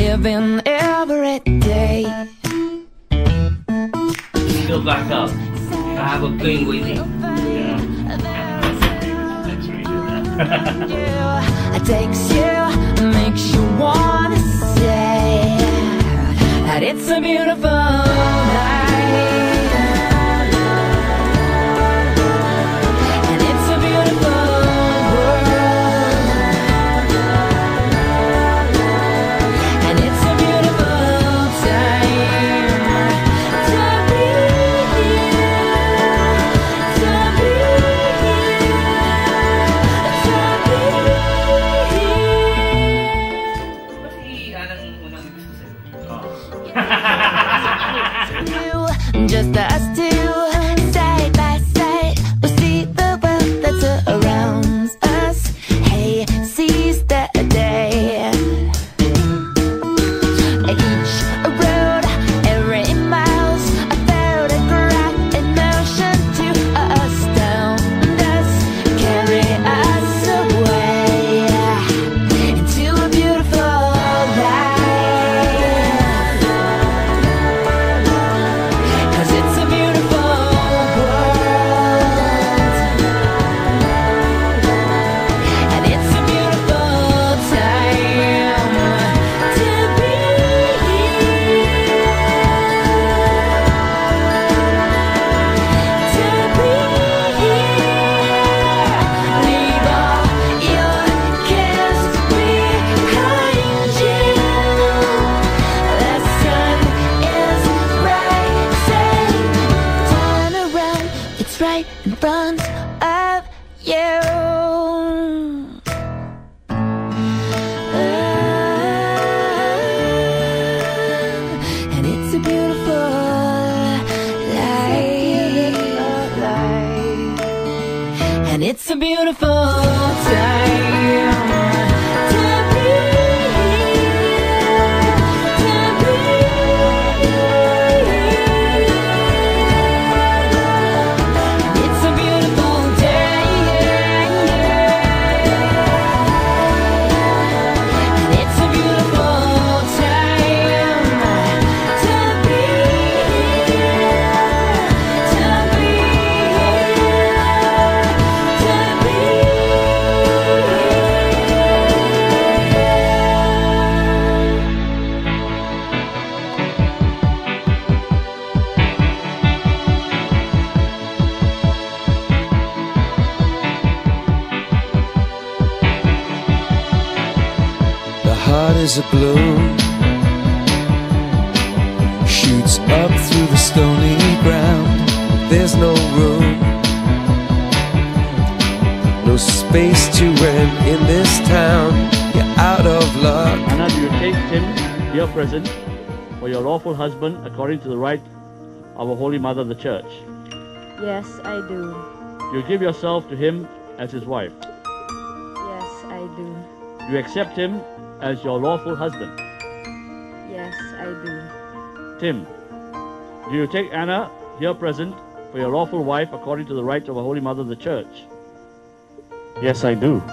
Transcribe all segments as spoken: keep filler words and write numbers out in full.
living every day. Go back up. I have a thing with you. Yeah. That's really good. It takes you, makes you wanna say that it's a beautiful night. Just us two, side by side, we see the world that surrounds us. Hey, seize the day. Each road, every miles, a photograph in motion to astound us, carry us away into a beautiful life. Right in front of you. And it's a beautiful life. And it's a beautiful time. Heart is a balloon, shoots up through the stony ground. There's no room, no space to rent in this town. You're out of luck. Anna, do you take Tim, here present, for your lawful husband according to the right of our Holy Mother the Church? Yes, I do. Do you give yourself to him as his wife? Yes, I do. Do you accept him as your lawful husband? Yes, I do. Tim, do you take Anna, here present, for your lawful wife according to the rites of our Holy Mother the Church? Yes, I do.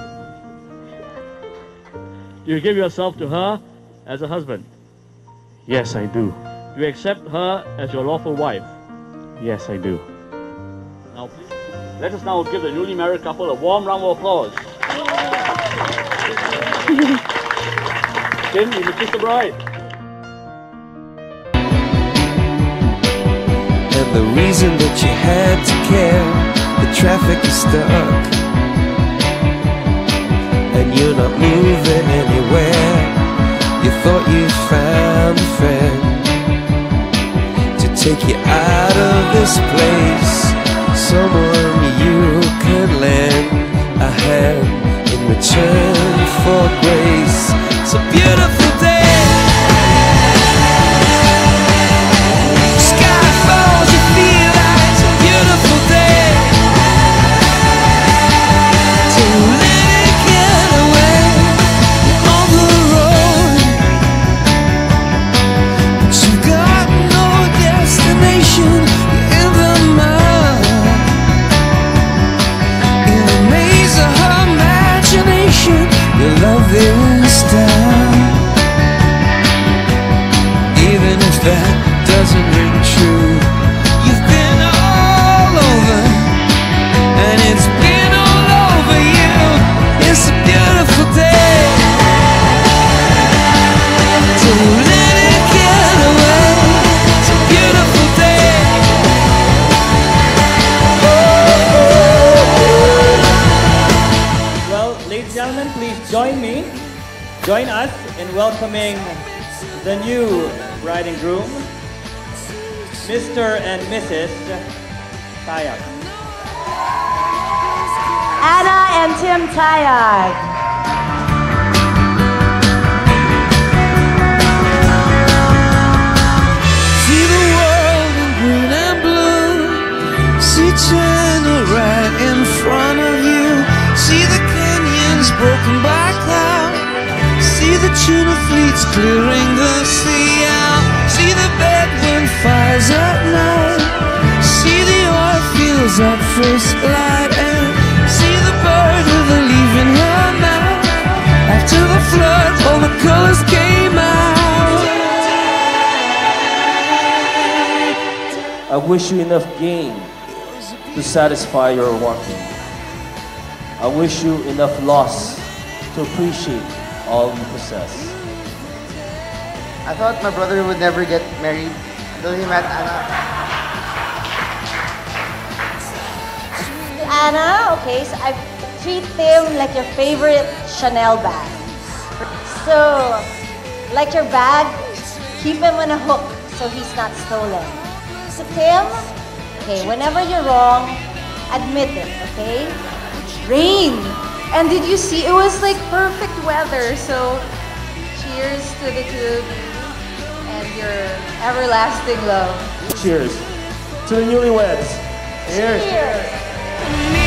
Do you give yourself to her as a husband? Yes, I do. Do you accept her as your lawful wife? Yes, I do. Now, please, let us now give the newly married couple a warm round of applause. Tim, you may kiss the bride. And the reason that you had to care, the traffic is stuck, and you're not moving anywhere. You thought you found a friend to take you out of this place, someone you could lend a hand in return for grace. It's a beautiful day. Sky falls, you feel like it's a beautiful day to let it get away on the road. But you've got no destination, you're in the mud, in the maze of her imagination. Your love is down. so let it get away. It's a beautiful day. Well, ladies and gentlemen, please join me, join us in welcoming the new bride and groom, Mister and Missus Tayag. Anna and Tim Tayag. See the world in green and blue. See China right in front of you. See the canyons broken by cloud. See the tuna fleets clearing the sea out. See the bedroom fires at night. See the oil fields at first light. And see the bird with a leaf in her mouth. After the flood, all the colors came out. I wish you enough gain to satisfy your wanting. I wish you enough loss to appreciate all you possess. I thought my brother would never get married until he met Anna. Anna, okay, so I treat Tim like your favorite Chanel bag. So, like your bag, keep him on a hook so he's not stolen. So Tim, okay, whenever you're wrong, admit it, okay? Rain! And did you see, it was like perfect weather, so cheers to the two of you and your everlasting love. Cheers to the newlyweds. Cheers. Cheers!